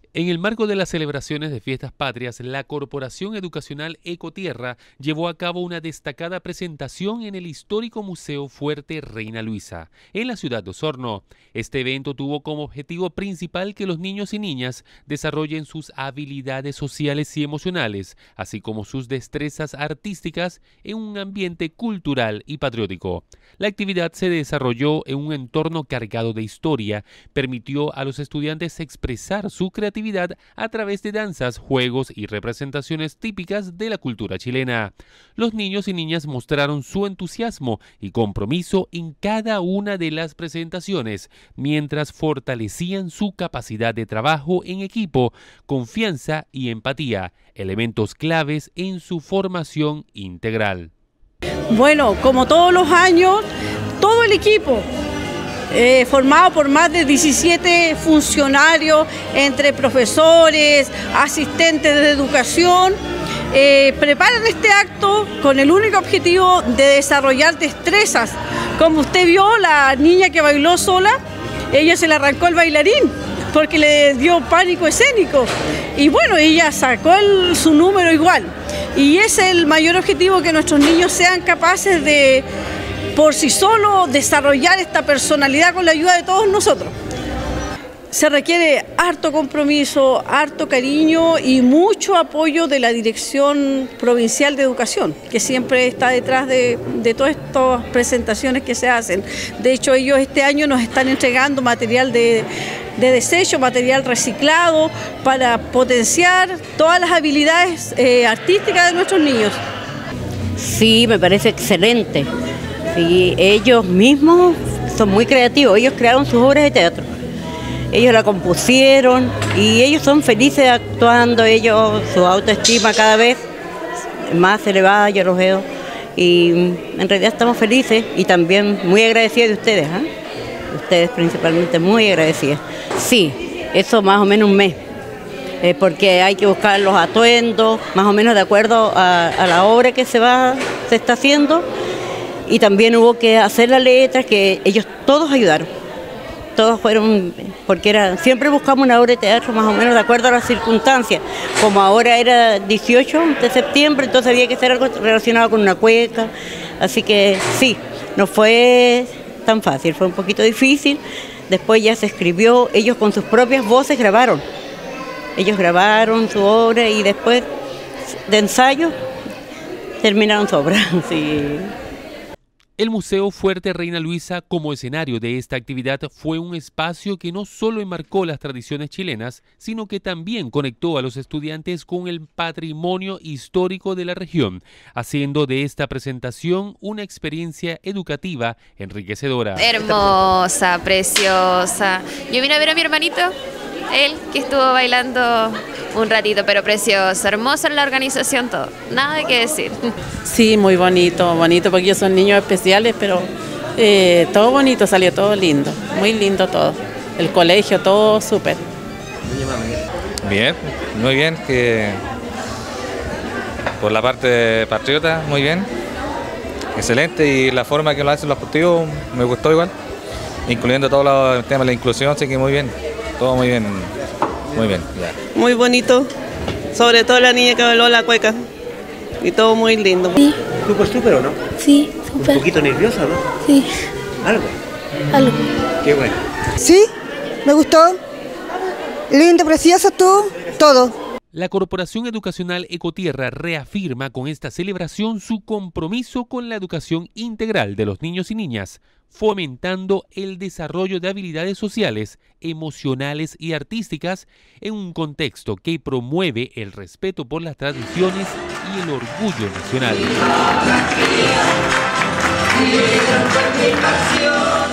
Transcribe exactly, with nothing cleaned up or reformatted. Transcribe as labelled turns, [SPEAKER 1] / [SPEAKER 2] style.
[SPEAKER 1] En el marco de las celebraciones de Fiestas Patrias, la Corporación Educacional Ecotierra llevó a cabo una destacada presentación en el histórico Museo Fuerte Reina Luisa, en la ciudad de Osorno. Este evento tuvo como objetivo principal que los niños y niñas desarrollen sus habilidades sociales y emocionales, así como sus destrezas artísticas en un ambiente cultural y patriótico. La actividad se desarrolló en un entorno cargado de historia, permitió a los estudiantes expresar su creatividad a través de danzas, juegos y representaciones típicas de la cultura chilena. Los niños y niñas mostraron su entusiasmo y compromiso en cada una de las presentaciones, mientras fortalecían su capacidad de trabajo en equipo, confianza y empatía, elementos claves en su formación integral.
[SPEAKER 2] Bueno, como todos los años, todo el equipo, Eh, formado por más de diecisiete funcionarios, entre profesores, asistentes de educación, eh, preparan este acto con el único objetivo de desarrollar destrezas. Como usted vio, la niña que bailó sola, ella se le arrancó el bailarín porque le dio pánico escénico. Y bueno, ella sacó el, su número igual. Y ese es el mayor objetivo, que nuestros niños sean capaces de por sí solo desarrollar esta personalidad con la ayuda de todos nosotros. Se requiere harto compromiso, harto cariño y mucho apoyo de la Dirección Provincial de Educación, que siempre está detrás de, de todas estas presentaciones que se hacen. De hecho, ellos este año nos están entregando material de, de desecho, material reciclado, para potenciar todas las habilidades eh, artísticas de nuestros niños.
[SPEAKER 3] Sí, me parece excelente. Y ellos mismos son muy creativos, ellos crearon sus obras de teatro, ellos la compusieron y ellos son felices actuando, ellos, su autoestima cada vez más elevada, yo los veo, y en realidad estamos felices y también muy agradecidos de ustedes, ¿eh? Ustedes principalmente muy agradecidas. Sí, eso más o menos un mes, eh, porque hay que buscar los atuendos, más o menos de acuerdo a, a la obra que se va, se está haciendo. Y también hubo que hacer la letra, que ellos todos ayudaron, todos fueron, porque era, siempre buscamos una obra de teatro más o menos de acuerdo a las circunstancias, como ahora era dieciocho de septiembre, entonces había que hacer algo relacionado con una cueca, así que sí, no fue tan fácil, fue un poquito difícil, después ya se escribió, ellos con sus propias voces grabaron, ellos grabaron su obra y después de ensayo terminaron su obra, sí.
[SPEAKER 1] El Museo Fuerte Reina Luisa, como escenario de esta actividad, fue un espacio que no solo enmarcó las tradiciones chilenas, sino que también conectó a los estudiantes con el patrimonio histórico de la región, haciendo de esta presentación una experiencia educativa enriquecedora.
[SPEAKER 4] Hermosa, preciosa. Yo vine a ver a mi hermanito, él que estuvo bailando un ratito, pero precioso, hermosa la organización, todo, nada de qué decir.
[SPEAKER 5] Sí, muy bonito, bonito, porque ellos son niños especiales, pero eh, todo bonito, salió todo lindo, muy lindo todo. El colegio, todo súper.
[SPEAKER 6] Bien, muy bien, que por la parte patriota, muy bien, excelente, y la forma que lo hacen los deportivos me gustó igual, incluyendo todo el tema de la inclusión, así que muy bien, todo muy bien. Muy bien, ya.
[SPEAKER 7] Muy bonito, sobre todo la niña que bailó la cueca, y todo muy lindo.
[SPEAKER 8] Sí.
[SPEAKER 9] ¿Súper, súper o no?
[SPEAKER 8] Sí, súper.
[SPEAKER 9] Un poquito nerviosa, ¿no?
[SPEAKER 8] Sí.
[SPEAKER 9] ¿Algo?
[SPEAKER 8] Algo.
[SPEAKER 9] Qué bueno.
[SPEAKER 10] Sí, me gustó. Lindo, precioso, tú, todo.
[SPEAKER 1] La Corporación Educacional Ecotierra reafirma con esta celebración su compromiso con la educación integral de los niños y niñas, fomentando el desarrollo de habilidades sociales, emocionales y artísticas en un contexto que promueve el respeto por las tradiciones y el orgullo nacional.